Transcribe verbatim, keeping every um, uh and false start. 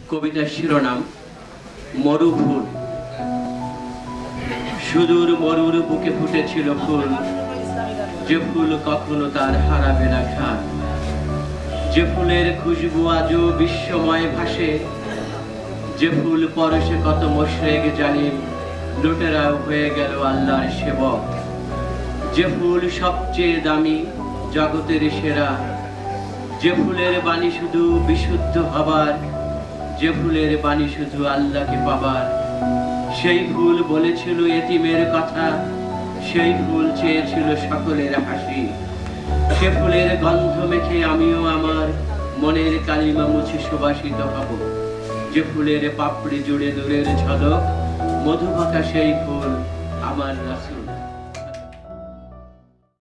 কবিতার শিরোনাম মরুফুল। সুদূর মরুর বুকে ফুটেছিল ফুল, যে ফুল কখনো তার হারাবে না ঘ্রাণ, যে ফুলের খুশবু আজও বিশ্বময় ভাসে, যে ফুল পরশে কত মোশরেক জালিম লুটেরাও হয়ে গেল আল্লাহর সেবক, যে ফুল সবচেয়ে দামি জগতের সেরা, যে ফুলের বাণী শুধু বিশুদ্ধ হবার, যে ফুলের বাণী শুধু আল্লাহকে পাবার। সেই ফুল বলেছিল এতিমের কথা, সেই ফুল চেয়েছিল সকলের হাসি। সে ফুলের গন্ধ মেখে আমিও আমার মনের কালিমা মুছে সুবাসিত হব। যে ফুলের পাপড়ি জুড়ে দূরের ঝলক, মধুমাখা সেই ফুল আমার রাসূল।